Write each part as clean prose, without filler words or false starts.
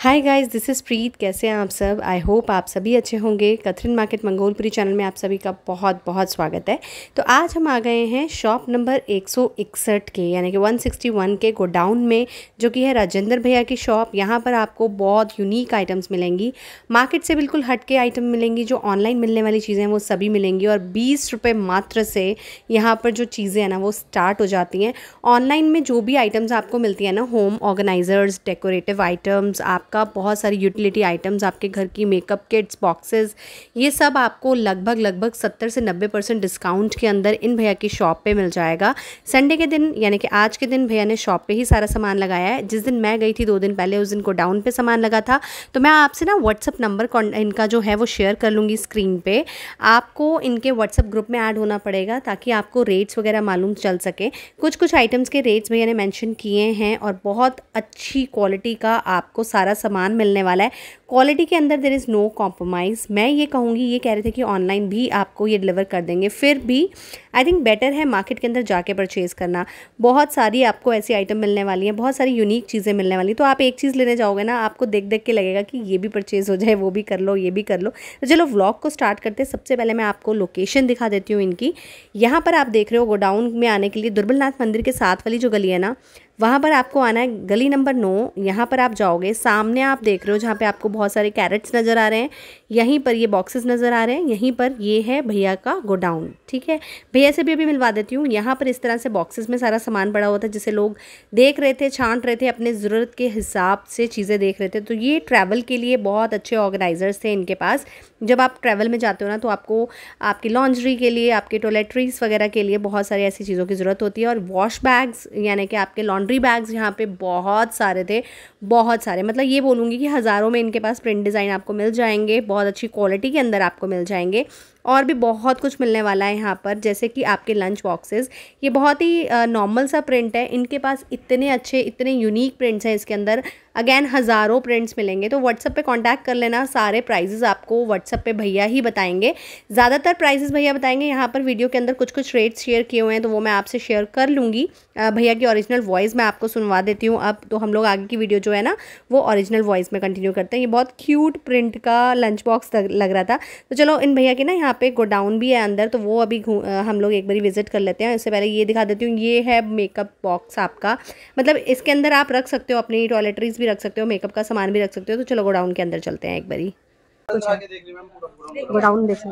Hi guys, this is Preet. कैसे हैं आप सब? आई होप आप सभी अच्छे होंगे। कैथरीन मार्केट मंगोलपुरी चैनल में आप सभी का बहुत बहुत स्वागत है। तो आज हम आ गए हैं शॉप नंबर 161 के यानी कि 161 के गोडाउन में, जो कि है राजेंद्र भैया की शॉप। यहाँ पर आपको बहुत यूनिक आइटम्स मिलेंगी, मार्केट से बिल्कुल हट के आइटम मिलेंगी। जो ऑनलाइन मिलने वाली चीज़ें हैं वो सभी मिलेंगी और 20 रुपये मात्र से यहाँ पर जो चीज़ें हैं ना वो स्टार्ट हो जाती हैं। ऑनलाइन में जो भी आइटम्स आपको मिलती है ना, होम ऑर्गेनाइजर्स, डेकोरेटिव आइटम्स, आपका बहुत सारी यूटिलिटी आइटम्स, आपके घर की मेकअप किट्स, बॉक्सेस, ये सब आपको लगभग 70 से 90% डिस्काउंट के अंदर इन भैया की शॉप पे मिल जाएगा। संडे के दिन यानी कि आज के दिन भैया ने शॉप पे ही सारा सामान लगाया है। जिस दिन मैं गई थी 2 दिन पहले, उस दिन गोडाउन पे सामान लगा था। तो मैं आपसे ना व्हाट्सअप नंबर इनका जो है वो शेयर कर लूँगी स्क्रीन पे। आपको इनके व्हाट्सअप ग्रुप में ऐड होना पड़ेगा ताकि आपको रेट्स वगैरह मालूम चल सके। कुछ आइटम्स के रेट्स भैया ने मेंशन किए हैं और बहुत अच्छी क्वालिटी का आपको सारा सामान मिलने वाला है। क्वालिटी के अंदर देयर इज़ नो कॉम्प्रोमाइज़। मैं ये कहूँगी, ये कह रहे थे कि ऑनलाइन भी आपको ये डिलीवर कर देंगे, फिर भी आई थिंक बेटर है मार्केट के अंदर जाके परचेज़ करना। बहुत सारी आपको ऐसी आइटम मिलने वाली हैं, बहुत सारी यूनिक चीज़ें मिलने वाली। तो आप एक चीज़ लेने जाओगे ना, आपको देख देख के लगेगा कि ये भी परचेज़ हो जाए, वो भी कर लो, ये भी कर लो। तो चलो व्लॉग को स्टार्ट करते हैं। सबसे पहले मैं आपको लोकेशन दिखा देती हूँ इनकी। यहाँ पर आप देख रहे हो, गोडाउन में आने के लिए दुर्बलनाथ मंदिर के साथ वाली जो गली है ना, वहाँ पर आपको आना है। गली नंबर 9, यहाँ पर आप जाओगे, सामने आप देख रहे हो जहाँ पे आपको बहुत सारे कैरेट्स नज़र आ रहे हैं, यहीं पर ये बॉक्सेस नज़र आ रहे हैं, यहीं पर ये है भैया का गोडाउन। ठीक है, भैया से भी अभी मिलवा देती हूँ। यहाँ पर इस तरह से बॉक्सेस में सारा सामान पड़ा हुआ था, जिसे लोग देख रहे थे, छांट रहे थे, अपने ज़रूरत के हिसाब से चीज़ें देख रहे थे। तो ये ट्रैवल के लिए बहुत अच्छे ऑर्गेनाइजर्स थे इनके पास। जब आप ट्रैवल में जाते हो ना, तो आपको आपकी लॉन्ड्री के लिए, आपके टॉयलेटरीज वगैरह के लिए बहुत सारी ऐसी चीज़ों की ज़रूरत होती है। और वॉश बैग्स यानी कि आपके लॉन्ड्री बैग्स यहाँ पे बहुत सारे थे, बहुत सारे, मतलब ये बोलूँगी कि हज़ारों में इनके पास प्रिंट डिज़ाइन आपको मिल जाएंगे, बहुत अच्छी क्वालिटी के अंदर आपको मिल जाएंगे। और भी बहुत कुछ मिलने वाला है यहाँ पर, जैसे कि आपके लंच बॉक्सेस। ये बहुत ही नॉर्मल सा प्रिंट है, इनके पास इतने अच्छे, इतने यूनिक प्रिंट्स हैं इसके अंदर। अगेन हज़ारों प्रिंट्स मिलेंगे। तो व्हाट्सअप पे कांटेक्ट कर लेना। सारे प्राइजेस आपको व्हाट्सअप पे भैया ही बताएंगे, ज़्यादातर प्राइजेस भैया बताएंगे। यहाँ पर वीडियो के अंदर कुछ रेट्स शेयर किए हुए हैं, तो वो मैं आपसे शेयर कर लूँगी। भैया की ओरिजिनल वॉइस मैं आपको सुनवा देती हूँ अब। तो हम लोग आगे की वीडियो जो है ना वो ओरिजिनल वॉइस में कंटिन्यू करते हैं। ये बहुत क्यूट प्रिंट का लंच बॉक्स लग रहा था। तो चलो, इन भैया के ना यहाँ पे गोडाउन भी है अंदर, तो वो अभी हम लोग एक बारी विजिट कर लेते हैं। इससे पहले ये दिखा देती हूँ, ये है मेकअप बॉक्स आपका। मतलब इसके अंदर आप रख सकते हो अपनी टॉयलेटरीज भी रख सकते हो, मेकअप का सामान भी रख सकते हो। तो चलो गोडाउन के अंदर चलते हैं एक बारी। गोडाउन देखो,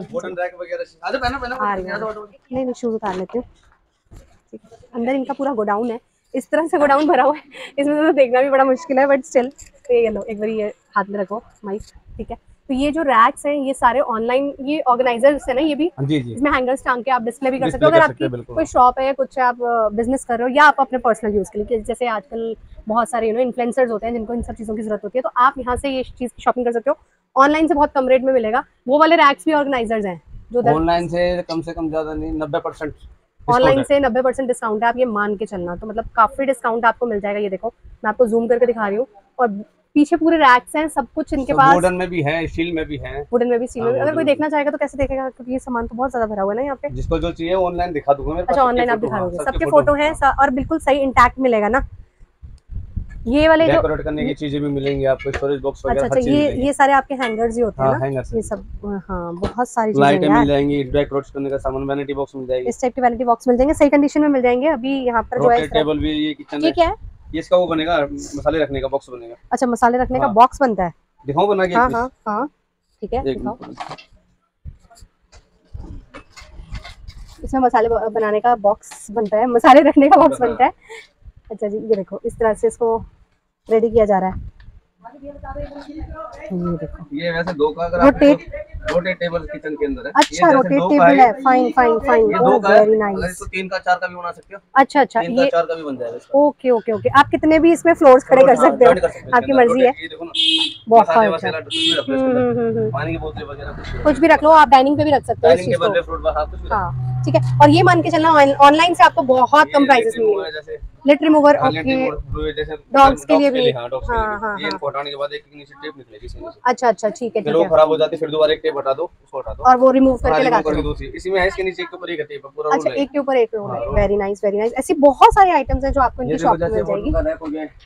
नहीं शूज उतार लेती हूँ। अंदर इनका पूरा गोडाउन है, इस तरह से गोडाउन भरा हुआ है, इसमें तो देखना भी बड़ा मुश्किल है, बट स्टिल। तो ये लो, एक बार ये हाथ में रखो माइक। ठीक है, तो ये जो रैक्स हैं ये सारे ऑनलाइन, ये ऑर्गेनाइजर्स है ना, ये भी इसमें हैंगर्स टांग के आप डिस्प्ले भी कर सकते हो। अगर आपकी कोई शॉप है या कुछ आप बिजनेस कर रहे हो, या आप अपने पर्सनल यूज के लिए, जैसे आजकल बहुत सारे इन्फ्लुएंसर्स होते हैं जिनको इन सब चीज़ों की जरूरत होती है, तो आप यहाँ से ये चीज़ की शॉपिंग कर सकते हो। ऑनलाइन से बहुत कम रेट में मिलेगा। वो वाले रैक्स भी ऑर्गेनाइजर्स हैं जो ऑनलाइन से कम ज़्यादा नहीं, 90% ऑनलाइन से 90% डिस्काउंट है। आप ये मान के चलना, तो मतलब काफी डिस्काउंट आपको मिल जाएगा। ये देखो, मैं आपको जूम करके दिखा रही हूँ, और पीछे पूरे रैक्स हैं, सब कुछ इनके पास। वुडन में भी है, स्टील में भी है। वुडन में भी, स्टील में भी। अगर कोई देखना चाहेगा तो कैसे देखेगा, क्योंकि ये सामान तो बहुत ज्यादा भरा हुआ है ना यहाँ पे। जिसको जो चाहिए ऑनलाइन दिखा दूंगा मेरे पास। अच्छा, ऑनलाइन आप दिखा दोगे, सबके फोटो है और बिल्कुल सही इंटैक्ट मिलेगा ना। ये वाले जो डेकोरेट करने की चीजें भी मिलेंगी आपको, स्टोरेज बॉक्स वगैरह। अच्छा, ये सारे आपके हैंगर्स ही होते हैं ना, ये सब। हाँ, बहुत सारी चीजें लाइटें मिल जाएंगी, डेकोरेट करने का सामान, वैनिटी बॉक्स मिल जाएगी, इस टाइप की वैनिटी बॉक्स मिल जाएंगे, सही कंडीशन में मिल जाएंगे। अभी यहाँ पर जो है टेबल भी, ये किचन है, क्या है ये, इसका वो बनेगा, मसाले रखने का बॉक्स बनेगा। अच्छा, मसाले रखने का बॉक्स बनता है, दिखाऊं बना के? हाँ, ठीक है, दिखाओ। इसमें मसाले बनाने का बॉक्स बनता है, मसाले रखने का बॉक्स बनता है। अच्छा जी, ये देखो, इस तरह से इसको रेडी किया जा रहा है। ये देखो, ये वैसे 2 का, अगर रोटेट टेबल किचन के अंदर है। अच्छा, रोटेट टेबल है, फाइन, वेरी नाइस। इसको 3 का 4 का भी बना सकते हो। अच्छा, 3 का 4 का भी बन जाएगा। ओके, आप कितने भी इसमें फ्लोर्स खड़े कर सकते हो, आपकी मर्जी है। बहुत अच्छा, पानी की बोतलें वगैरह कुछ भी रख लो, आप डाइनिंग पे भी रख सकते हो। हाँ, ठीक है। और ये मान के चलना, ऑनलाइन से आपको बहुत कम प्राइसेस मिलेंगे। लिट रिमूवर, ओके, डॉग्स के लिए भी। हाँ, हटाने के बाद एक नीचे टेप निकलेगी। अच्छा, ठीक है। वो खराब हो जाती है, फिर दोबारा एक टेप हटा दो, उसको हटा दो और वो रिमूव करके लगा दो। इसी में है, इसके नीचे एक के ऊपर एक टेप पूरा। अच्छा, एक के ऊपर एक रोल है। Very nice. ऐसी बहुत सारे आइटम्स हैं जो आपको इनकी शॉप में मिल जाएगी।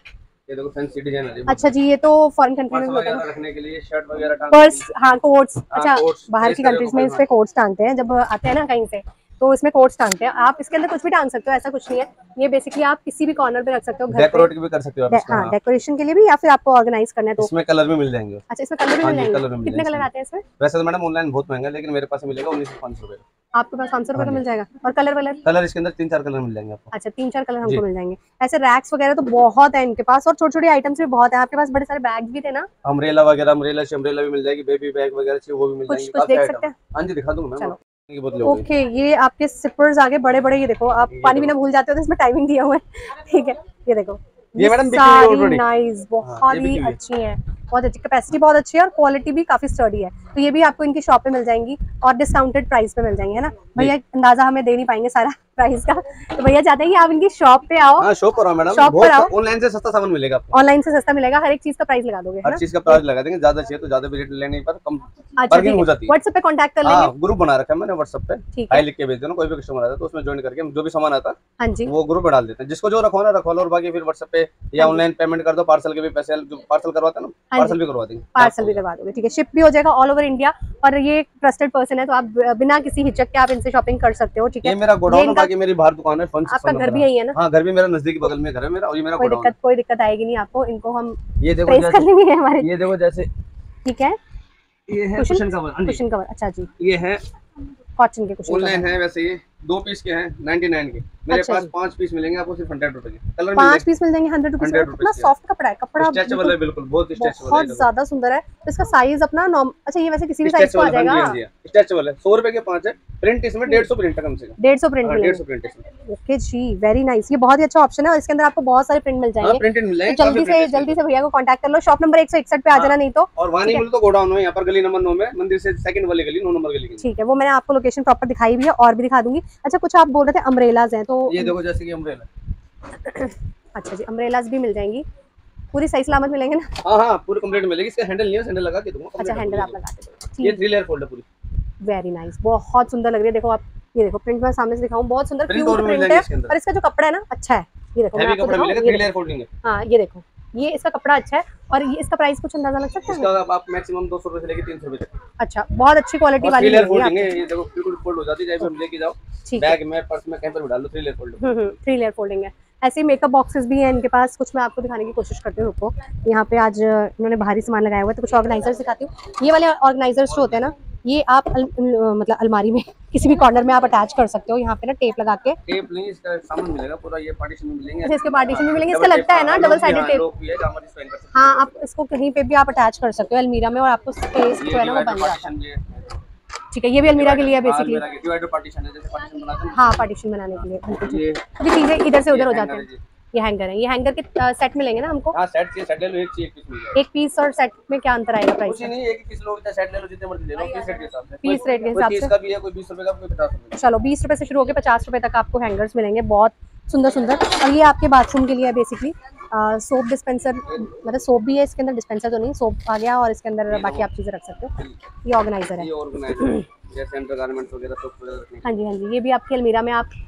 ये देखो फैंसी डिजाइन है। अच्छा जी, ये तो फॉरेन कंट्री में पर्स होता है वगैरह ना, रखने के लिए, शर्ट वगैरह टांगने के पर्स, लिए। हाँ कोट्स। हाँ, अच्छा, कोट्स बाहर इस की तरह कंट्रीज का में कोई, इस हाँ। पे कोट्स टांगते हैं जब आते हैं ना कहीं से, तो इसमें कोट्स टांगते हैं। आप इसके अंदर कुछ भी टांग सकते हो, ऐसा कुछ नहीं है। ये बेसिकली आप किसी भी कॉर्नर पे रख सकते हो घर पे। डेकोरेट भी कर सकते हो आप इसका, हाँ, हाँ। डेकोरेशन के लिए भी, या फिर आपको ऑर्गेनाइज करना है तो। इसमें कलर भी मिल जाएंगे। अच्छा, इसमें कलर भी हाँ मिल जी, जाएंगे। कलर भी मिल कितने जाएंगे कलर इसमें। आते हैं इसमें? वैसे तो मैडम ऑनलाइन बहुत महंगा है, लेकिन मेरे पास मिलेगा 1900-500 रुपये। आपके पास 500 रुपये हाँ का जी। मिल जाएगा। और कलर वलर? कलर इसके अंदर 3-4 कलर मिल जाएंगे आपको। अच्छा, 3-4 कलर जी। हमको मिल जाएंगे। ऐसे रैक्स वगैरह तो बहुत है इनके पास, और छोटी छोटी आइटम्स भी बहुत है। आपके पास बड़े सारे बैग भी थे ना? अम्ब्रेला वगैरह, अम्ब्रेला से अम्ब्रेला भी मिल जाएगी, बेबी बैग वगैरह चाहिए वो भी मिल कुछ जाएंगी, कुछ काफी देख आइटम सकते है। हैं? हाँ जी, दिखा दूंगा मैम चलो। आपको। की बोतल हो गई। ओके, ये आपके सिपर्स आगे बड़े बड़े, ये देखो, आप ये पानी देखो। पीना भूल जाते हो तो इसमें टाइमिंग दिया हुआ है। ठीक है, ये देखो, ये मैडम बिकी हुई है सारी ऑलरेडी। नाइस, हाँ, बहुत ये ही बिकी हुई है। अच्छी है। बहुत अच्छी कैपेसिटी, बहुत अच्छी है, और क्वालिटी भी काफी स्टर्डी है। तो ये भी आपको इनकी शॉप पे मिल जाएंगी, और डिस्काउंटेड प्राइस पे मिल जाएंगे, है ना भैया? अंदाजा हमें दे नहीं पाएंगे सारा प्राइस का, तो भैया चाहते हैं कि आप इनकी शॉप पे आओ। हाँ, शॉप पर आओ मैडम, शॉप पर आओ, बहुत ऑनलाइन से सस्ता सामान मिलेगा आपको। ऑनलाइन से सस्ता मिलेगा, हर एक चीज का प्राइस लगा दोगे, है हर ना? चीज का प्राइस लगा देंगे, ज्यादा चाहिए तो ज्यादा भी रेट लेने पर कम अच्छा, बार्गेनिंग ठीक हो है, जाती है। व्हाट्सएप पे कांटेक्ट कर लेंगे। हाँ, ग्रुप बना रखा है मैंने व्हाट्सएप पे। ठीक हाई है। लिख के भेज देना, कोई भी कस्टमर आता है तो उसमें ज्वाइन करके जो भी सामान आता है हाँ जी, वो ग्रुप में डाल देते हैं। जिसको जो रखवाना रखवा लो, और बाकी फिर व्हाट्सएप पे या हाँ जी, ऑनलाइन पेमेंट कर दो। पार्सल के भी पैसे, जो पार्सल करवाते हैं ना, हाँ जी, पार्सल भी करवा देंगे। पार्सल भी करवा दोगे, ठीक है, शिप भी हो जाएगा ऑल ओवर इंडिया। और ये ट्रस्टेड पर्सन है, तो आप बिना किसी हिचक के आप इनसे शॉपिंग कर सकते हो, ठीक है? ये मेरा ये गोडाउन है, इनका, बाकी मेरी बाहर दुकान है, फन आपका सिस्टम घर नंबर भी है। यही है ना? हाँ, घर भी मेरा नजदीकी बगल में घर है मेरा, और ये मेरा गोडाउन है। कोई दिक्कत आएगी नहीं आपको, इनको हम ये देखो ट्रेस कर जैसे, लेंगे हमारे। ये देखो जैसे, ठीक है, ये है कुशन कुशन कवर। हाँ जी, कुशन कवर, अच्छा जी, ये है कॉटन के कुशन ऑनलाइन कवर। है। वैसे ये 2 पीस के हैं 99 के, मेरे अच्छा पास जी, 5 पीस मिलेंगे आपको सिर्फ 100 रुपए के। कलर मिल 5 जाएंगे पीस मिल जाएंगे 100 रुपीज में। 100 कितना रुपीज सॉफ्ट कपड़ा है, कपड़ा के। स्ट्रेचेबल है, बिल्कुल बहुत स्ट्रेचेबल है। बहुत ज्यादा सुंदर है। तो इसका साइज अपना अच्छा, ये वैसे किसी भी साइज को आ स्ट्रेचेबल, जाएगा। हाँ जी, स्ट्रेचेबल है। 100 रुपए के 5 है। प्रिंट इसमें 150 प्रिंट है कम से कम। 150 प्रिंट हाँ, मिलेंगे। 150 प्रिंट इसमें। ओके जी, वेरी नाइस, ये बहुत ही अच्छा ऑप्शन है, और इसके अंदर आपको बहुत सारे प्रिंट मिल हाँ, जाएंगे। प्रिंटेड मिल तो जाएंगे, काफी प्रिंट है इसमें। जल्दी से भैया को कांटेक्ट कर लो। शॉप नंबर 161 पे आ जाना, नहीं तो। और वानी मिल तो गोडाउन है यहाँ पर, गली नंबर 9 में, मंदिर से सेकंड वाली गली, 9 नंबर गली की। ठीक है, वो मैंने आपको लोकेशन प्रॉपर दिखाई भी है, और भी दिखा दूंगी। अच्छा, कुछ आप बोल रहे थे अम्ब्रेलाज हैं, तो ये देखो जैसे कि अम्ब्रेला। अच्छा जी, अम्ब्रेलाज भी मिल जाएंगी, पूरी सही सलामत मिलेंगे ना? हाँ हाँ, पूरी कंप्लीट मिलेगी। इसका हैंडल नहीं है, हैंडल लगा के दूंगा। अच्छा, complete हैंडल है आप पूरी। लगा देते, ये ठीक। 3 लेयर फोल्ड है पूरी। वेरी नाइस, बहुत सुंदर लग रही है। देखो आप, ये देखो प्रिंट मैं सामने से दिखाऊं, बहुत सुंदर प्रिंट क्यूट और भी मिल प्रिंट जाएंगे है। इसके अंदर। और इसका जो कपड़ा है ना, अच्छा है। ये देखो, मैं हैवी आपको कपड़ा दिखाऊं, मिलेगा, ये 3 लेयर देखो, फोल्डिंग है। हाँ ये देखो, ये इसका कपड़ा अच्छा है। और ये इसका प्राइस कुछ अंदाजा लग सकता है? इसका आप मैक्सिमम 200 रुपए से लेके 300 रुपए तक। अच्छा, बहुत अच्छी क्वालिटी और 3 वाली लेयर मिलेगी फोल्डिंग है। आपको। ये देखो बिल्कुल फोल्ड हो जाती है, जैसे हम लेके जाओ ठीक है, बैग में, पर्स में, कहीं पर भी डाल लो, 3 लेयर फोल्ड। 3 लेयर फोल्डिंग है। ऐसे ही मेकअप बॉक्सेस भी हैं इनके पास, कुछ मैं आपको दिखाने की कोशिश करती हूँ। रुको, यहाँ पे आज इन्होंने भारी सामान लगाया हुआ है, तो कुछ ऑर्गेनाइजर्स दिखाती हूँ। ये वाले ऑर्गेनाइजर्स जो होते हैं ना, ये आप मतलब अलमारी में किसी भी कॉर्नर में आप अटैच कर सकते हो, यहाँ पे ना टेप लगा के। टेप नहीं, इसका सामान मिलेगा पूरा, ये पार्टीशन में मिलेंगे। अच्छा, इसके पार्टीशन भी मिलेंगे। इसका डबल लगता है ना tape, double sided tape. Lock भी है, जहाँ मर्जी स्टैंड कर सकते हाँ, आप इसको कहीं पे भी आप अटैच कर सकते हो अलमीरा में, और आपको स्पेस हो। जो है ना वो डिवाइडर बन जाता है। पार्टीशन भी है। ठीक है, ये भी अलमीरा के लिए है बेसिकली। अलमीरा के डिवाइडर पार्टीशन है, जैसे पार्टीशन बनाते हैं। हाँ, पार्टीशन बनाने के लिए बिल्कुल ठीक। ये क्योंकि चीजें इधर से उधर हो हैंगर जाते है हैं। जी। ये हैंगर है, ये हैंगर के सेट मिलेंगे ना हमको? हाँ, सेट चाहिए, सेट ले लो, एक चाहिए, एक पीस मिल जाएगा। एक पीस और सेट में क्या अंतर आएगा प्राइस कुछ ही में? नहीं, एक ही पीस लो, चाहे सेट ले लो, जितने मर्जी ले लो, पीस रेट के हिसाब से। पीस रेट के हिसाब कोई 30 से। का भी है, कोई 20 रुपए का, कोई 50 रुपए का। चलो, 20 रुपए से शुरू होकर 50 रुपए तक आपको हैंगर्स मिलेंगे, बहुत सुंदर सुंदर। और ये आपके बाथरूम के लिए है बेसिकली। सोप डिस्पेंसर, मतलब सोप भी है इसके अंदर, डिस्पेंसर तो नहीं, सोप आ गया, और इसके अंदर बाकी आप चीज़ें रख सकते हो। ये ऑर्गेनाइजर है। ये ऑर्गेनाइजर जैसे अंडरगारमेंट्स वगैरह सब वगैरह रखने के हाँ जी, हाँ जी, ये भी आपकी अलमीरा में, आप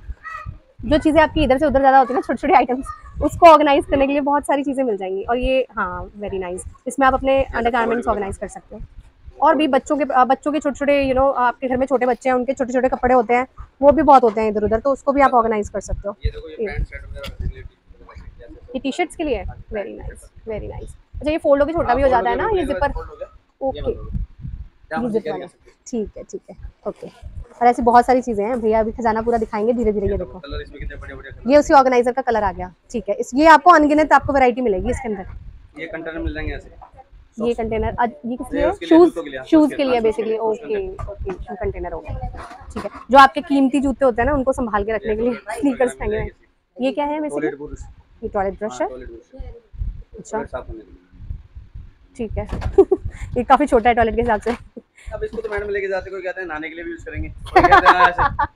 जो चीज़ें आपकी इधर से उधर ज़्यादा होती है ना, छोटी छोटी आइटम्स, उसको ऑर्गेनाइज करने के लिए बहुत सारी चीज़ें मिल जाएंगी। और ये, हाँ, वेरी नाइस, इसमें आप अपने अंडरगारमेंट्स ऑर्गेनाइज कर सकते हो। और भी बच्चों के छोटे छोटे, आपके घर में छोटे बच्चे हैं, उनके छोटे छोटे कपड़े होते हैं, वो भी बहुत होते हैं इधर उधर, तो उसको भी आप ऑर्गेनाइज कर सकते हो। ये देखो, ये पैंट शर्ट वगैरह रखने के लिए ये टी शर्ट्स के लिए, वेरी नाइस, वेरी नाइस। अच्छा, ये फोल्ड होकर छोटा भी हो जाता है ना, ये जिपर? ओके, ये जिप वाला, ठीक है, ठीक है, ओके। और ऐसी बहुत सारी चीज़ें हैं भैया, अभी खजाना पूरा दिखाएंगे धीरे धीरे। ये देखो, कलर इसमें कितने बड़े-बड़े कलर। ये उसी ऑर्गेनाइजर का कलर आ गया, ठीक है। ये आपको अनगिनत आपको वैरायटी मिलेगी इसके अंदर। ये कंटेनर मिल जाएंगे ऐसे। ये कंटेनर, ये किस लिए? उसके लिए, जूतों के लिए, शूज़ के लिए basically. Okay, okay, shoe container हो गया, ठीक है। जो आपके कीमती जूते होते हैं ना, उनको संभाल के रखने के लिए स्नीकर्स टंगे हैं। ये क्या है बेसिकली? Toilet brush. ये टॉयलेट ब्रश है, टॉयलेट ब्रश, अच्छा, टॉयलेट साफ करने के लिए। ठीक है। ये काफ़ी छोटा है टॉयलेट के हिसाब से। अब इसको तो मैडम लेके जाते, कोई कहते हैं नहाने के लिए भी यूज करेंगे, कोई कहते हैं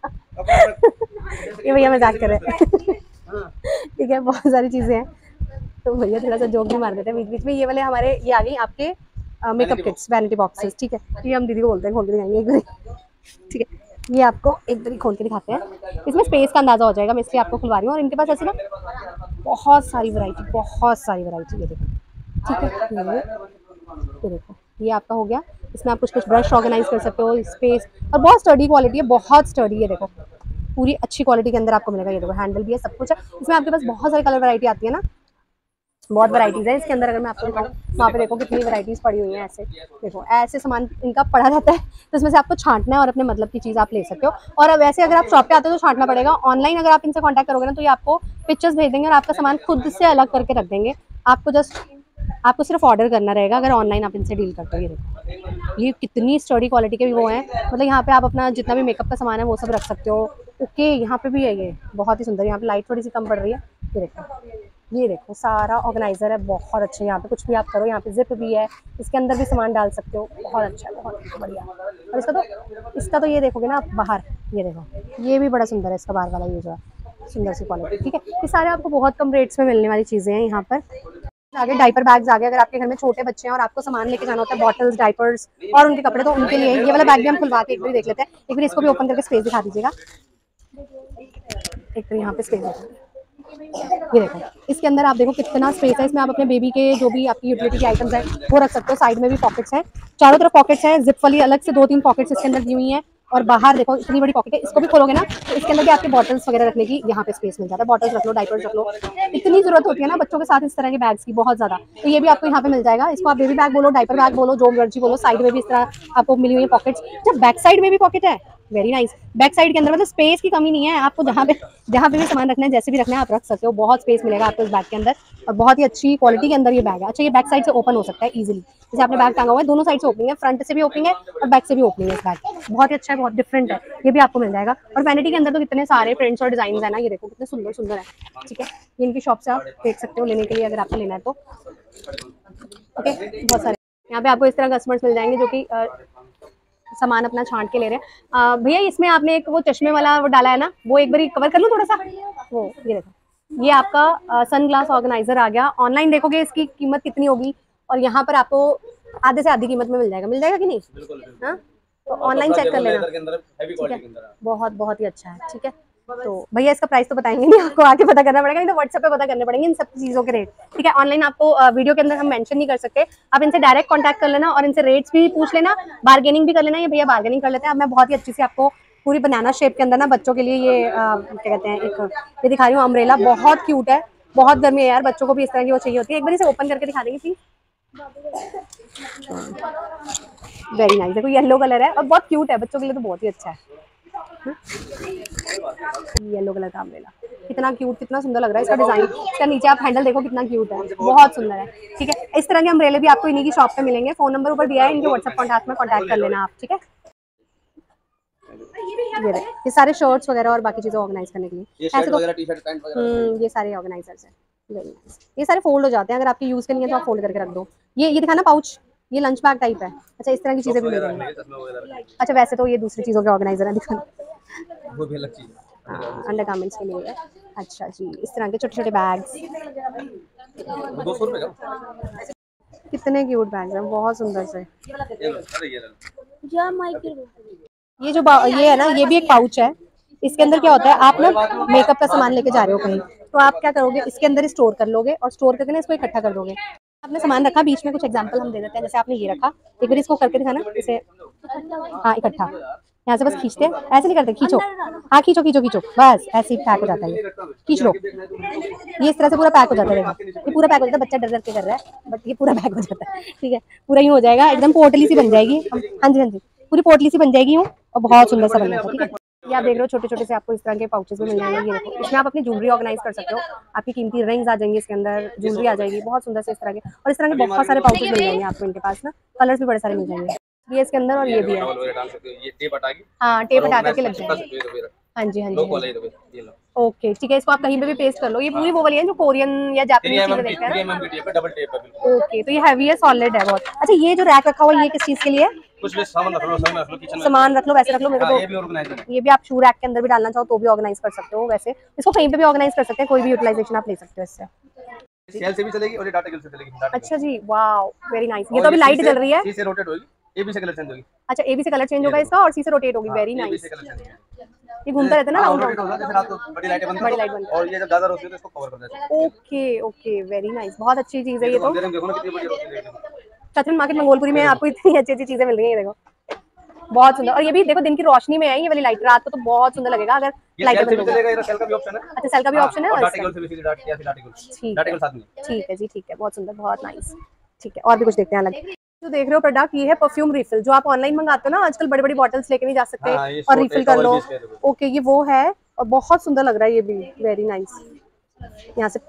ऐसे। ये भैया मजाक कर रहे हैं। हाँ, ठीक है, बहुत सारी चीज़ें हैं, तो भैया थोड़ा सा जोक भी मार देते हैं बीच बीच में। ये वाले हमारे, ये आ गई आपके मेकअप किट्स, वैनिटी बॉक्सेस, ठीक है। ये हम दीदी को बोलते हैं, खोल के दिखाएंगे एक बार, ठीक है। ये आपको एक बार खोल के दिखाते हैं, इसमें स्पेस का अंदाजा हो जाएगा, मैं इसलिए आपको खुलवा रही हूँ। और इनके पास ऐसे ना बहुत सारी वैरायटी, बहुत सारी वैरायटी। ये देखो, ठीक है, ये देखो, ये आपका हो गया। इसमें आप कुछ कुछ ब्रश ऑर्गेनाइज कर सकते हो, स्पेस, और बहुत स्टडी क्वालिटी है, बहुत स्टडी है। देखो पूरी अच्छी क्वालिटी के अंदर आपको मिलेगा। ये देखो हैंडल भी है, सब कुछ है इसमें। आपके पास बहुत सारी कलर वैरायटी आती है ना, बहुत वैराइटीज़ है इसके अंदर। अगर मैं आपको दिखाऊँ, वहाँ पे देखो कितनी वैराइटीज़ पड़ी हुई हैं। ऐसे देखो, ऐसे सामान इनका पड़ा रहता है, तो इसमें से आपको छांटना है और अपने मतलब की चीज़ आप ले सकते हो। और वैसे अगर आप शॉप पे आते हो तो छांटना पड़ेगा। ऑनलाइन अगर आप इनसे कॉन्टैक्ट करोगे ना, तो ये आपको पिक्चर्स भेज देंगे और आपका सामान खुद से अलग करके रख देंगे। आपको सिर्फ ऑर्डर करना रहेगा अगर ऑनलाइन आप इनसे डील करते हो। ये देखो, ये कितनी स्टडी क्वालिटी के भी वो हैं, मतलब यहाँ पे आप अपना जितना भी मेकअप का सामान है वो सब रख सकते हो। ओके, यहाँ पे भी है, ये बहुत ही सुंदर। यहाँ पे लाइट थोड़ी सी कम पड़ रही है। ये देखो, ये देखो सारा ऑर्गेनाइजर है, बहुत अच्छे। यहाँ पे कुछ भी आप करो, यहाँ पे जिप भी है, इसके अंदर भी सामान डाल सकते हो। बहुत अच्छा है, बहुत बढ़िया। और इसका तो ये देखोगे ना आप बाहर, ये देखो, ये भी बड़ा सुंदर है इसका बाहर वाला, ये जो है सुंदर सी क्वालिटी। ठीक है, ये सारे आपको बहुत कम रेट्स में मिलने वाली चीज़ें हैं यहाँ पर। आगे डाइपर बैग्स आ गए। अगर आपके घर में छोटे बच्चे हैं और आपको सामान लेके जाना होता है, बॉटल्स, डाइपर्स और उनके कपड़े, तो उनके लिए ये वाला बैग भी हम खुलवा के एक बार देख लेते हैं। एक बार इसको भी ओपन करके स्पेस दिखा दीजिएगा। एक तो यहाँ पे स्पेस है, ये देखो, इसके अंदर आप देखो कितना स्पेस है। इसमें आप अपने बेबी के जो भी आपकी यूटिलिटी के आइटम्स हैं वो रख सकते हो। साइड में भी पॉकेट्स हैं, चारों तरफ पॉकेट्स हैं, जिप वाली अलग से 2-3 पॉकेट्स इसके अंदर दी हुई हैं। और बाहर देखो इतनी बड़ी पॉकेट है, इसको भी खोलोगे ना तो इसके अंदर भी आपके बॉटल्स वगैरह रखने की यहाँ पे स्पेस मिल जाता है। बॉटल्स रख लो, डाइपर्स रख लो, इतनी जरूरत होती है ना बच्चों के साथ इस तरह के बैग्स की, बहुत ज्यादा। तो ये भी आपको यहाँ पे मिल जाएगा। इसको आप बेबी बैग बोलो, डाइपर बैग बोलो, जो मर्जी बोलो। साइड में भी इस तरह आपको मिली हुई है पॉकेट्स। जब बैक साइड में भी पॉकेट है, वेरी नाइस। बैक साइड के अंदर मतलब स्पेस की कमी नहीं है आपको, जहाँ पे भी सामान रखना है, जैसे भी रखना है आप रख सकते हो। बहुत स्पेस मिलेगा आपको इस बैग के अंदर, और बहुत ही अच्छी क्वालिटी के अंदर ये बैग है। अच्छा, ये बैक साइड से ओपन हो सकता है इजीली। जैसे आपने बैग टांगा हुआ है, दोनों साइड से ओपनिंग है, फ्रंट से भी ओपनिंग है और बैक से भी ओपनिंग है। इस बैग बहुत ही अच्छा है, बहुत डिफरेंट है, ये भी आपको मिल जाएगा। और वैनिटी के अंदर तो कितने सारे प्रिंट्स और डिजाइन है ना, ये देखो कितने सुंदर सुंदर है। ठीक है, ये इनकी शॉप से आप देख सकते हो लेने के लिए, अगर आपको लेना है तो। ओके, बहुत सारे यहाँ पे आपको इस तरह कस्टमर्स मिल जाएंगे जो कि सामान अपना छांट के ले रहे हैं। भैया, इसमें आपने एक वो चश्मे वाला वो डाला है ना, वो एक बार कवर कर लूँ थोड़ा सा। वो ये देखो, ये आपका सन ग्लास ऑर्गेनाइजर आ गया। ऑनलाइन देखोगे इसकी कीमत कितनी होगी, और यहाँ पर आपको आधे से आधी कीमत में मिल जाएगा कि नहीं? हाँ, तो ऑनलाइन चेक कर लेना। ठीक है, बहुत बहुत ही अच्छा है। ठीक है, तो भैया इसका प्राइस तो बताएंगे नहीं, आपको आके पता करना पड़ेगा, नहीं तो व्हाट्सएप पे पता करने पड़ेंगे इन सब चीज़ों के रेट। ठीक है, ऑनलाइन आपको वीडियो के अंदर हम मेंशन नहीं कर सकते। आप इनसे डायरेक्ट कांटेक्ट कर लेना और इनसे रेट्स भी पूछ लेना, बार्गेनिंग भी कर लेना। ये भैया बार्गेनिंग कर लेते हैं। अब मैं बहुत ही अच्छी से आपको पूरी बनाना शेप के अंदर ना बच्चों के लिए ये क्या कहते हैं, एक ये दिखा रही हूँ अम्ब्रेला, बहुत क्यूट है। बहुत गर्मी है यार, बच्चों को भी इस तरह की वो चाहिए होती है। एक बार इसे ओपन करके दिखा देंगे प्लीज। वेरी नाइस, देखो येलो कलर है और बहुत क्यूट है, बच्चों के लिए तो बहुत ही अच्छा है। येलो कलर का अम्ब्रेला कितना क्यूट, कितना सुंदर लग रहा है इसका डिजाइन। इसका नीचे आप हैंडल देखो कितना क्यूट है, बहुत सुंदर है। ठीक है, इस तरह के अम्ब्रेले भी आपको इन्हीं की शॉप पे मिलेंगे। फोन नंबर ऊपर दिया है, इनके व्हाट्सएप कॉन्टैक्ट में कॉन्टैक्ट कर लेना आप। ठीक है, ये सारे शर्ट्स वगैरह और बाकी चीजें ऑर्गेनाइज करने के लिए ऐसे तो ये सारे ऑर्गेनाइजर्स हैं। ये सारे फोल्ड हो जाते हैं, अगर आपके यूज के लिए तो आप फोल्ड करके रख दो। ये दिखाना पाउच, ये लंच बैग टाइप है। अच्छा, इस तरह की चीजें भी मिल जाएंगी। अच्छा, वैसे तो ये दूसरी चीजों के ऑर्गेनाइजर है, दिखाना वो भी अलग चीज है। अंडर गारमेंट्स के लिए है। अच्छा जी, इस तरह के छोटे छोटे बैग्स 200 रुपए का। कितने क्यूट बैग्स हैं, बहुत सुंदर से। ये है ना, ये भी एक पाउच है। इसके अंदर क्या होता है, आप ना मेकअप का सामान लेके जा रहे हो कहीं, तो आप क्या करोगे, इसके अंदर स्टोर कर लोगे और स्टोर करके ना इसको इकट्ठा कर दोगे। आपने सामान रखा, बीच में कुछ एग्जांपल हम दे देते हैं, जैसे आपने ये रखा, एक बार इसको करके दिखाना इसे। हाँ, इकट्ठा यहाँ से बस खींचते हैं, ऐसे नहीं करते, खींचो। हाँ, खींचो खींचो खींचो, बस ऐसे ही पैक हो जाता है, ये खींच लो। ये इस तरह से पूरा पैक हो जाता है, देखो ये पूरा पैक हो जाता है। बच्चा डर डर के कर रहा है, बट ये पूरा पैक हो जाता है। ठीक है, पूरा यूँ हो जाएगा, एकदम पोटली सी बन जाएगी। हाँ जी हाँ जी, पूरी पोटली सी बन जाएगी यूँ, और बहुत सुंदर सा बन जाता है। ठीक है, ये आप देख रहे हो छोटे छोटे से आपको इस तरह के पाउचेस में मिल जाएंगे। ये देखो, इसमें आप अपनी ज्वेलरी ऑर्गेनाइज कर सकते हो, आपकी कीमती रिंग्स आ जाएंगी इसके अंदर, ज्वेलरी आ जाएगी बहुत सुंदर से इस तरह के। और इस तरह के बहुत सारे पाउचेस मिल जाएंगे आपको इनके पास ना, कलर्स भी बड़े सारे मिल जाएंगे। ये इसके अंदर, और ये भी है। ये टेप हटा के, हाँ, टेप हटा करके लग जाएंगे। हाँ जी हाँ जी, ओके ठीक है, इसको आप कहीं पे भी पेस्ट कर लो। ये पूरी वो वाली है जो कोरियन या जापानीज चीजें देखते हैं ना। डबल टेप है। ओके, तो ये हैवी है, सॉलिड है बहुत। अच्छा, ये जो रैक रखा हुआ है ये किस चीज के लिए? कुछ भी सामान रख लो, किचन में सामान रख लो, वैसे रख लो। मेरे को ये भी ऑर्गेनाइजर है। ये भी आप शू रैक के अंदर भी डालना चाहो तो भी ऑर्गेनाइज कर सकते हो। वैसे इसको कहीं पे भी ऑर्गेनाइज कर सकते हैं, कोई भी यूटिलाइजेशन आप ले सकते हो इससे। सेल से भी चलेगी और ये डाटा केबल से चलेगी। अच्छा जी, वाओ, वेरी नाइस। ये तो अभी लाइट जल रही है, इसे रोटेट होगी। एबी से कलर चेंज होगी। अच्छा, ए बी से कलर चेंज होगा इसका और सी से रोटेट होगी। Very AB nice. से कलर चेंज होगी। ये घूमता रहता है ना राउंड रोटेट राउंड। होगा जैसे रात को बड़ी लाइटें बंद बड़ी करो लाइट बंद और ये जब ज्यादा रोशनी है तो इसको कवर कर देते हैं। ओके ओके, वेरी नाइस, बहुत अच्छी चीज है ये ये तो तो। अंधेरे में देखो ना कितनी बड़ी रोशनी है। कथरीन मार्केट मंगोलपुरी में आपको इतनी अच्छी अच्छी चीजें मिल रही है, ये देखो बहुत सुंदर। और ये भी देखो दिन की रोशनी में है ये वाली लाइट, रात को तो बहुत सुंदर लगेगा अगर ये लाइट सेल से बंद भी होगी। चलेगा, ये सेल का भी ऑप्शन है। अच्छा, सेल का भी ऑप्शन है और और डाटा इसका। केबल से भी सीधी डाटा या डाटा केबल। ठीक डाटा है, केबल साथ में। ठीक है जी, ठीक है, बहुत सुंदर, बहुत नाइस। ठीक है, और भी कुछ देखते हैं अलग। जो देख रहे हो प्रोडक्ट, ये है परफ्यूम रिफिल, जो आप ऑनलाइन मंगाते हो ना आजकल, बड़ी बड़ी बॉटल्स लेके नहीं जा सकते हाँ, ये और शॉर्ट रिफिल एक कर और लो। 20 का है देखो। ओके, ये वो है और बहुत सुंदर लग रहा है ये भी, वेरी नाइस। यहाँ से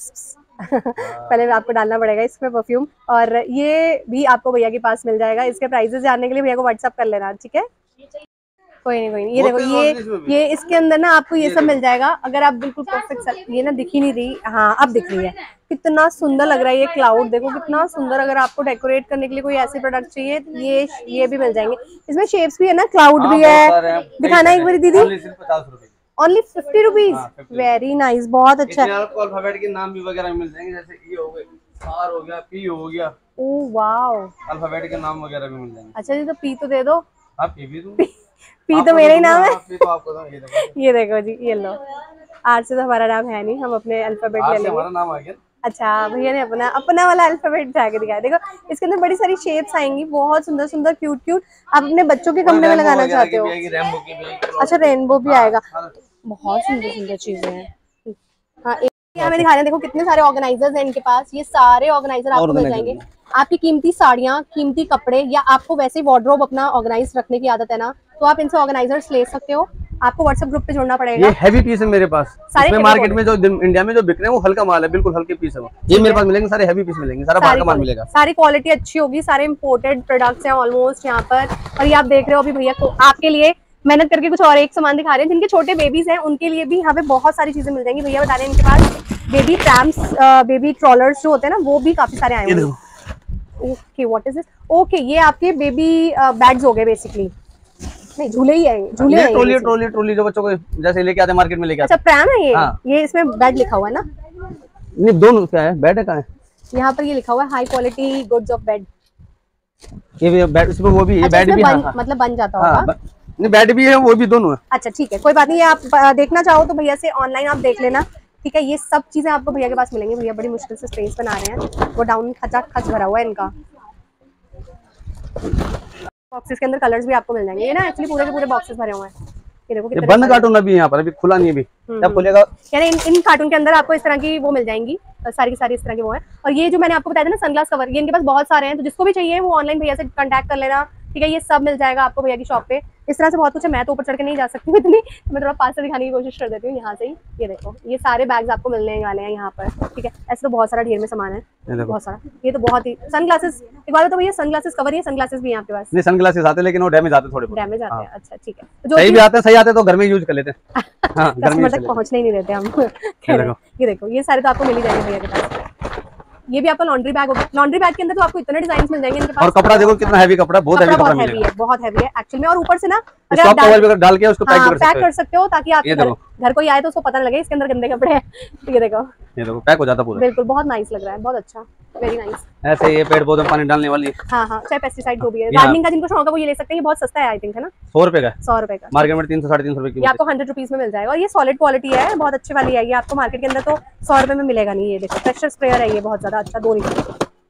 पहले आपको डालना पड़ेगा इसमें परफ्यूम, और ये भी आपको भैया के पास मिल जाएगा। इसके प्राइसेस जानने के लिए भैया को व्हाट्सअप कर लेना, ठीक है। कोई नहीं, कोई नहीं। ये देखो, ये इसके अंदर ना आपको ये सब मिल जाएगा। अगर आप बिल्कुल परफेक्ट, ये ना दिख ही नहीं रही, हाँ अब दिख रही है। कितना सुंदर लग रहा है ये क्लाउड, देखो कितना सुंदर। अगर आपको डेकोरेट करने के लिए कोई ऐसे प्रोडक्ट चाहिए, ये भी मिल जाएंगे। इसमें शेप्स भी है ना, क्लाउड भी है। दिखाना एक बार दीदी। ओनली 50 रुपीज, वेरी नाइस, बहुत अच्छा है। आपको अल्फाबेट के नाम भी वगैरह मिल जाएंगे, जैसे ये हो गया, आर हो गया, पी हो गया। ओह वाओ, अल्फाबेट के नाम वगैरह भी मिल जाएंगे। अच्छा जी, तो पी तो दे दो। आप पी भी दो। पी तो मेरा ही नाम है। पी तो आपको दो, ये देखो। ये देखो जी, ये लो। आर से तो हमारा नाम है नहीं, हम अपने अल्फाबेट ले लेंगे। हमारा नाम आ गया। अच्छा, भैया ने अपना अपना वाला अल्फाबेट जाके दिखाया। देखो इसके अंदर बड़ी सारी शेप्स आएंगी, बहुत सुंदर सुंदर, क्यूट क्यूट। आप अपने बच्चों के कमरे में लगाना चाहते हो। अच्छा, रेनबो भी आएगा। बहुत सुंदर सुंदर चीजें हैं। हाँ, हमें दिखा रहे हैं, देखो कितने सारे ऑर्गेनाइजर्स हैं इनके पास। ये सारे ऑर्गेनाइजर आपको मिल जाएंगे। आपकी कीमती साड़ियाँ, कीमती कपड़े, या आपको वैसे ही वार्डरोब अपना ऑर्गेनाइज रखने की आदत है ना, तो आप इनसे ऑर्गेनाइजर्स ले सकते हो। आपको व्हाट्सएप ग्रुप पे जुड़ना पड़ेगा। ये हैवी पीस है मेरे पास। इसमें मार्केट में जो इंडिया में जो बिक रहे हैं वो हल्का माल है, बिल्कुल हल्के पीस है वो। ये मेरे पास मिलेंगे सारे हैवी पीस मिलेंगे, सारा बाहर का माल मिलेगा। सारी क्वालिटी अच्छी होगी, सारे इंपोर्टेड प्रोडक्ट्स हैं ऑलमोस्ट यहाँ पर। और ये आप देख रहे हो अभी भैया को आपके लिए मेहनत करके कुछ और एक सामान दिखा रहे हैं। जिनके छोटे बेबीज हैं उनके लिए भी यहाँ पे बहुत सारी चीजें मिल जाएंगी। भैया बता रहे हैं इनके पास बेबी प्रैम्स, बेबी ट्रॉलर्स जो होते हैं ना, वो भी काफी सारे आए हैं। Okay, what is this? Okay, ये आपके बेबी बैग्स हो गए बेसिकली। नहीं, झूले ही आएंगे, झूले आएंगे। ट्रॉली ट्रॉली ट्रॉली जो बच्चों को जैसे लेके आते हैं मार्केट में लेके आते हैं। अच्छा, प्रैम है ये? हाँ। ये इसमें बेड लिखा हुआ है ना? नहीं, दोनों क्या है, बेड है कहाँ है? यहाँ पर ये लिखा हुआ है high quality goods of bed. ये बेड, इसमें वो भी, ये बेड भी है, मतलब बन जाता होगा। नहीं, बेड भी है, वो भी, दोनों है। अच्छा ठीक है, कोई बात नहीं। ये आप देखना चाहो तो भैया से ऑनलाइन आप देख लेना, ठीक है। ये सब चीजें आपको भैया के पास मिलेंगी। भैया बड़ी मुश्किल से स्पेस बना रहे हैं, वो डाउन खच भरा हुआ है इनका। बॉक्सेस के अंदर कलर्स भी आपको मिल जाएंगे। ये ना एक्चुअली पूरे के पूरे बॉक्सेस भरे हुए हैं। ये देखो कितने बंद कार्टून अभी यहाँ पर, अभी खुला नहीं, अभी जब खुलेगा। यानी इन कार्टून के अंदर आपको इस तरह की वो मिल जाएंगी, सारी की सारी इस तरह की वो है। और ये जो मैंने आपको बताया था ना सनग्लास कवर, ये इनके पास बहुत सारे हैं, तो जिसको भी चाहिए वो ऑनलाइन भैया से कांटेक्ट कर लेना, ठीक है। ये सब मिल जाएगा आपको भैया की शॉप पे। इस तरह से बहुत कुछ है, मैं तो ऊपर चढ़ के नहीं जा सकती हूँ इतनी, तो मैं थोड़ा पास से दिखाने की कोशिश कर देती हूँ यहाँ से ही। ये देखो, ये सारे बैग्स आपको मिलने वाले हैं यहाँ पर, ठीक है। ऐसे तो बहुत सारा ढेर में सामान है, बहुत सारा। ये तो बहुत ही सनग्लासेस, एक बार तो भैया सनग्लासेस कवर, ये सनग्लासेस भी यहाँ पे पास? नहीं, सनग्लासेस आते हैं लेकिन वो डैमेज आते हैं, थोड़े डैमेज आते हैं। अच्छा ठीक है, जो सही भी आते हैं, सही आते हैं तो घर में यूज कर लेते हैं। हाँ, कस्टमर तक पहुँचने ही नहीं देते हम। ये देखो, ये सारे तो आपको मिल ही जाएंगे भैया के पास। ये भी आपका लॉन्ड्री बैग होगा। लॉन्ड्री बैग के अंदर तो आपको इतने डिजाइन मिल जाएंगे इनके पास। और कपड़ा देखो कितना हैवी कपड़ा, बहुत हैवी कपड़ा मिलेगा। बहुत हैवी है एक्चुअली में। और ऊपर से ना अगर आप डाल के उसको पैक कर सकते हो, ताकि आप घर कोई आए तो उसको पता न लगे इसके अंदर गंदे कपड़े हैं। ये देखो पैक हो जाता पूरा, बिल्कुल। बहुत नाइस लग रहा है, बहुत अच्छा, वेरी नाइस। ऐसे ये पेड़ पौधे में पानी डालने वाली। हाँ हाँ, चाहे पेस्टिसाइड जो भी है, गार्डनिंग का जिनको शौक है वो ये ले सकते हैं। ये बहुत सस्ता है, आई थिंक, है ना? 100 रुपए का। 100 रुपए का, मार्केट में 300 350 रुपए की। ये आपको 100 रुपीज में मिल जाएगा। और ये सॉलिड क्वालिटी है, बहुत अच्छी वाली है। ये आपको मार्केट के अंदर तो 100 रुपए में मिलेगा नहीं। ये देखो, प्रेशर स्प्रेयर है ये, बहुत ज्यादा अच्छा, 2 लीटर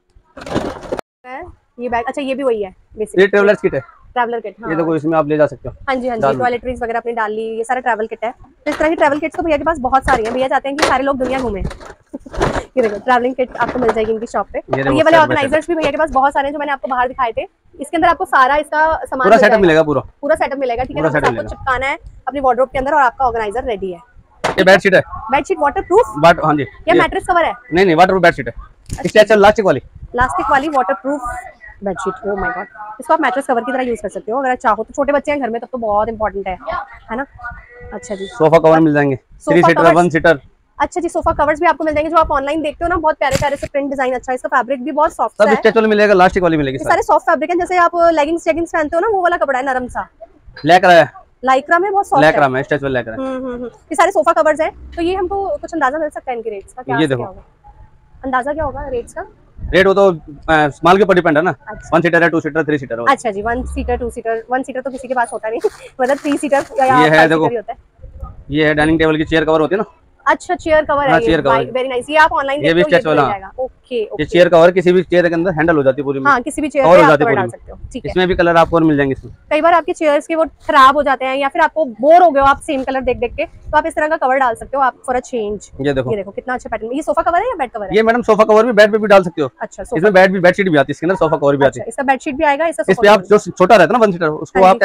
ये बैग। अच्छा, ये भी वही है बेसिकली, ये ट्रैवलर्स किट है, ट्रैवलर किट। हाँ, ये देखो, इसमें आप ले जा सकते हो। हाँ जी, हाँ जी, टॉयलेटरीज वगैरह अपनी डाल ली, ये सारा ट्रैवल किट है। तो इस तरह की ट्रैवल किट्स तो भैया के पास बहुत सारी हैं। भैया चाहते हैं कि सारे लोग दुनिया घूमें। ये देखो, ट्रैवलिंग किट आपको मिल जाएगी इनकी शॉप पे। और ये वाले ऑर्गेनाइजर्स भी भैया के पास बहुत सारे हैं, जो मैंने आपको बाहर दिखाए थे। इसके अंदर आपको सारा इसका सामान, पूरा सेटअप मिलेगा, पूरा सेटअप मिलेगा, ठीक है। आपको चिपकाना है अपनी वार्डरोब के अंदर और आपका ऑर्गेनाइजर रेडी है। ये बेडशीट है, बेडशीट वाटरप्रूफ। हाँ जी, ये मैट्रेस कवर है? नहीं, वाटरप्रूफ बेडशीट है, स्ट्रेचर लास्टिक वाली waterproof bedsheet. Oh my god, इसको आप मैट्रेस कवर की तरह यूज कर सकते हो अगर चाहो तो। छोटे बच्चे हैं घर में तब तो बहुत इंपॉर्टेंट है ना? अच्छा जी, सोफा कवर मिल जाएंगे, 3 सीटर 1 सीटर। अच्छा जी, सोफा कवर्स भी आपको मिल जाएंगे, जो आप ऑनलाइन देखते हो ना, बहुत प्यारे प्यारे से प्रिंट डिजाइन। अच्छा, इसका फैब्रिक भी बहुत सॉफ्ट है, सब स्ट्रेचेबल मिलेगा, लास्टिक वाली मिलेगी। सारे सॉफ्ट फैब्रिक है, जैसे आप लेगिंग्स पहनते हो ना, वो वाला कपड़ा है, नरम सा। लाइक्रा में बहुत सॉफ्ट है, लाइक्रा में स्ट्रेचेबल लाइक्रा। ये सारे सोफा कवर्स हैं। तो ये हमको कुछ अंदाजा मिल सकता है इनके रेट्स का? क्या ये देखो, अंदाजा क्या होगा रेट्स का? रेट वो तो माल के ऊपर डिपेंड है ना। 1 सीटर है, 2 सीटर, 3 सीटर। अच्छा जी, 1 सीटर, 2 सीटर। 1 सीटर तो किसी के पास होता नहीं मतलब 3 सीटर या ये है 5 देखो, सीटर ही होता है। ये है डाइनिंग टेबल की चेयर कवर होती है ना। अच्छा, चेयर कवर है ये, वेरी नाइस। ये आप ऑनलाइन ये भी देखते हो, स्ट्रेच वाला। जाएगा। Okay okay. ये चेयर कवर किसी भी चेयर के अंदर हैंडल हो जाती है पूरी में। हाँ, किसी भी चेयर कवर पे हो आप जाती है कवर पूरी डाल में। सकते हो। ठीक है। इसमें भी कलर आपको और मिल जाएंगे इसमें। कई बार आपके चेयर्स के वो खराब हो जाते हैं या फिर आपको बोर हो गए हो आप सेम कलर देख देख के, तो आप इस तरह का कवर डाल सकते हो आप फॉर अ चेंज। ये देखो कितना अच्छा पैटर्न। ये सोफा कवर है या बेड कवर है? ये मैडम सोफा कवर भी बेड पे भी डाल सकते हो। अच्छा, इसमें बेडशीट भी आती है, इसके अंदर सोफा कवर भी आती है। इसका बेडशीट भी आएगा, इस पे आप जो छोटा रहता है ना 1 सीटर, उसको आप।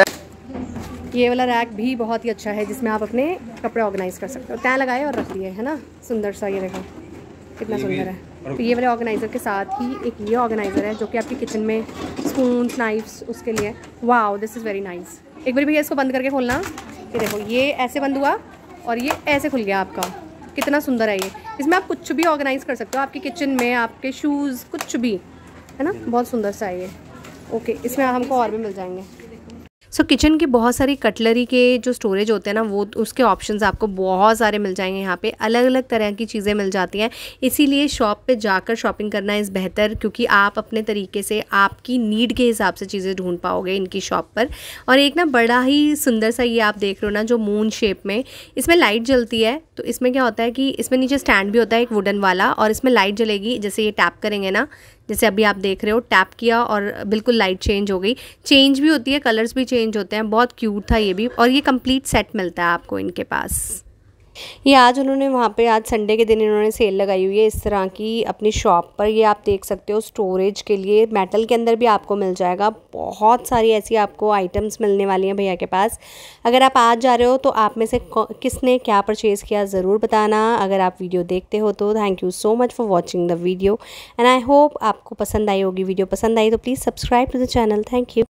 ये वाला रैक भी बहुत ही अच्छा है जिसमें आप अपने कपड़े ऑर्गेनाइज कर सकते हो। तय लगाए और रख दिए है ना, सुंदर सा। ये देखो कितना सुंदर है। तो ये वाले ऑर्गेनाइज़र के साथ ही एक ये ऑर्गेनाइज़र है जो कि आपके किचन में स्पून नाइफ्स उसके लिए। Wow, this is very nice. एक बार भैया इसको बंद करके खोलना। ये देखो, ये ऐसे बंद हुआ और ये ऐसे खुल गया आपका। कितना सुंदर है ये। इसमें आप कुछ भी ऑर्गेनाइज़ कर सकते हो आपके किचन में, आपके शूज़, कुछ भी है ना। बहुत सुंदर सा है ये। ओके, इसमें हमको और भी मिल जाएंगे। सो किचन की बहुत सारी कटलरी के जो स्टोरेज होते हैं ना, वो उसके ऑप्शंस आपको बहुत सारे मिल जाएंगे। यहाँ पे अलग अलग तरह की चीज़ें मिल जाती हैं। इसीलिए शॉप पे जाकर शॉपिंग करना इज़ बेहतर, क्योंकि आप अपने तरीके से आपकी नीड के हिसाब से चीज़ें ढूंढ पाओगे इनकी शॉप पर। और एक ना बड़ा ही सुंदर सा ये आप देख रहे हो ना, जो मून शेप में इसमें लाइट जलती है। तो इसमें क्या होता है कि इसमें नीचे स्टैंड भी होता है एक वुडन वाला, और इसमें लाइट जलेगी। जैसे ये टैप करेंगे ना, जैसे अभी आप देख रहे हो, टैप किया और बिल्कुल लाइट चेंज हो गई। चेंज भी होती है, कलर्स भी चेंज होते हैं। बहुत क्यूट था ये भी, और ये कंप्लीट सेट मिलता है आपको इनके पास। ये आज उन्होंने वहाँ पे, आज संडे के दिन इन्होंने सेल लगाई हुई है इस तरह की अपनी शॉप पर। ये आप देख सकते हो स्टोरेज के लिए। मेटल के अंदर भी आपको मिल जाएगा। बहुत सारी ऐसी आपको आइटम्स मिलने वाली हैं भैया के पास। अगर आप आज जा रहे हो तो आप में से किसने क्या परचेज़ किया ज़रूर बताना। अगर आप वीडियो देखते हो तो thank you so much for watching the video, and I hope आपको पसंद आई होगी। वीडियो पसंद आई तो please subscribe to the channel. Thank you.